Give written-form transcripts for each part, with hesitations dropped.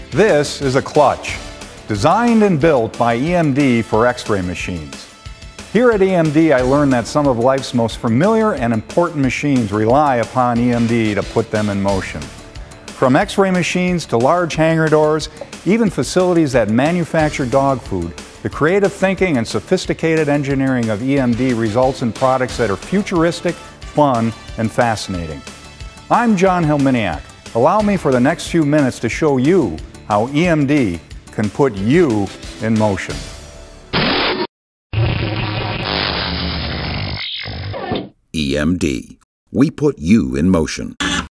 This is a clutch, designed and built by EMD for X-ray machines. Here at EMD, I learned that some of life's most familiar and important machines rely upon EMD to put them in motion. From X-ray machines to large hangar doors, even facilities that manufacture dog food, the creative thinking and sophisticated engineering of EMD results in products that are futuristic, fun, and fascinating. I'm Jon Helminiak. Allow me for the next few minutes to show you how EMD can put you in motion. EMD. We put you in motion.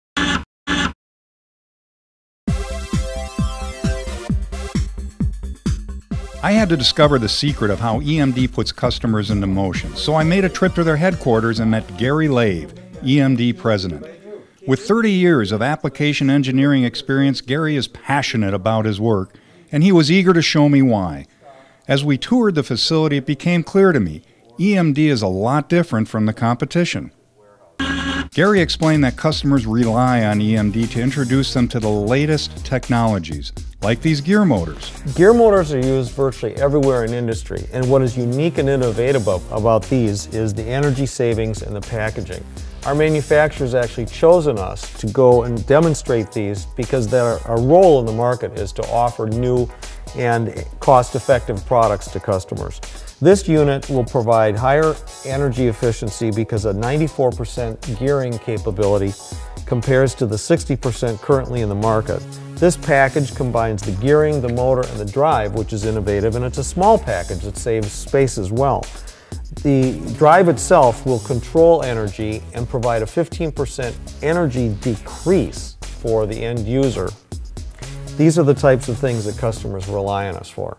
I had to discover the secret of how EMD puts customers into motion, so I made a trip to their headquarters and met Gary Laev, EMD president. With 30 years of application engineering experience, Gary is passionate about his work, and he was eager to show me why. As we toured the facility, it became clear to me, EMD is a lot different from the competition. Gary explained that customers rely on EMD to introduce them to the latest technologies, like these gear motors. Gear motors are used virtually everywhere in industry, and what is unique and innovative about these is the energy savings and the packaging. Our manufacturer's actually chosen us to go and demonstrate these because our role in the market is to offer new and cost-effective products to customers. This unit will provide higher energy efficiency because a 94% gearing capability compares to the 60% currently in the market. This package combines the gearing, the motor, and the drive, which is innovative, and it's a small package that saves space as well. The drive itself will control energy and provide a 15% energy decrease for the end user. These are the types of things that customers rely on us for.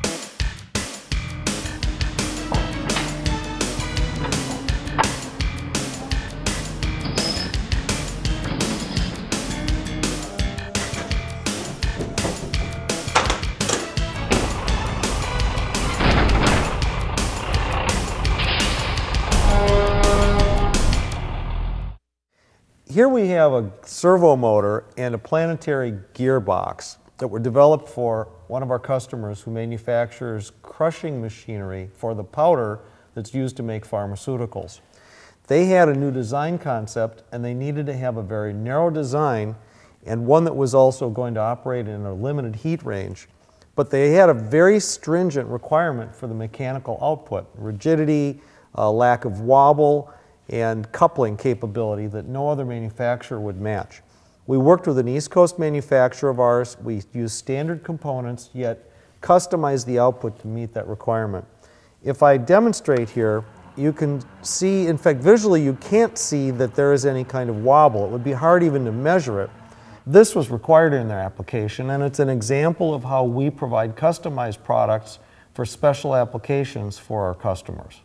Here we have a servo motor and a planetary gearbox that were developed for one of our customers who manufactures crushing machinery for the powder that's used to make pharmaceuticals. They had a new design concept and they needed to have a very narrow design and one that was also going to operate in a limited heat range. But they had a very stringent requirement for the mechanical output, rigidity, lack of wobble, and coupling capability that no other manufacturer would match. We worked with an East Coast manufacturer of ours. We used standard components, yet customized the output to meet that requirement. If I demonstrate here, you can see, in fact, visually you can't see that there is any kind of wobble. It would be hard even to measure it. This was required in their application, and it's an example of how we provide customized products for special applications for our customers.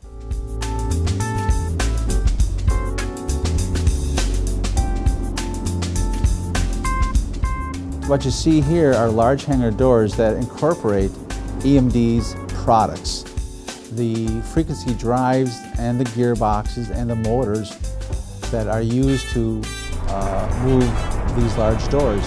What you see here are large hangar doors that incorporate EMD's products. The frequency drives and the gearboxes and the motors that are used to move these large doors.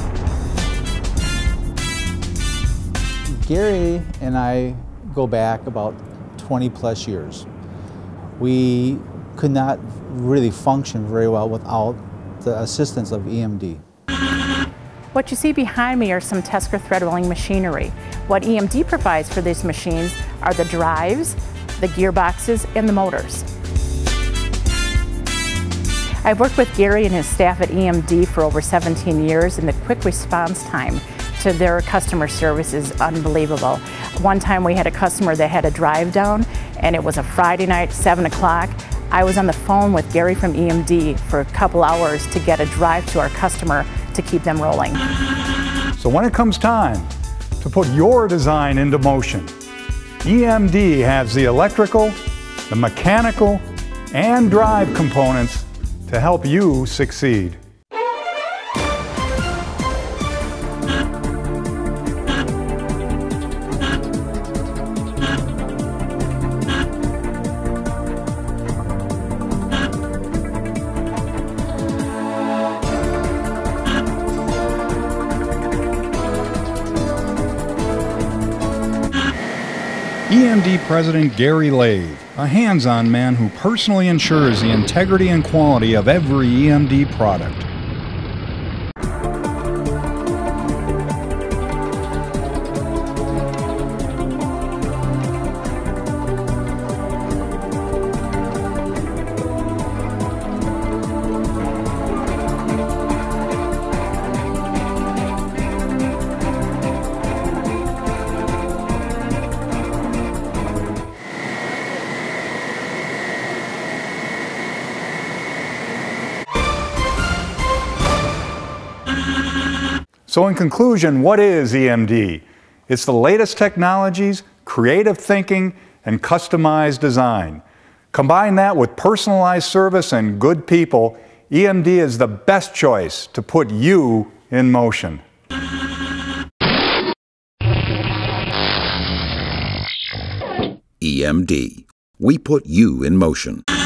Gary and I go back about 20 plus years. We could not really function very well without the assistance of EMD. What you see behind me are some Tesker thread rolling machinery. What EMD provides for these machines are the drives, the gearboxes, and the motors. I've worked with Gary and his staff at EMD for over 17 years, and the quick response time to their customer service is unbelievable. One time we had a customer that had a drive down, and it was a Friday night, 7 o'clock. I was on the phone with Gary from EMD for a couple hours to get a drive to our customer to keep them rolling. So when it comes time to put your design into motion, EMD has the electrical, the mechanical, and drive components to help you succeed. EMD President Gary Laev, a hands-on man who personally ensures the integrity and quality of every EMD product. So in conclusion, what is EMD? It's the latest technologies, creative thinking, and customized design. Combine that with personalized service and good people, EMD is the best choice to put you in motion. EMD. We put you in motion.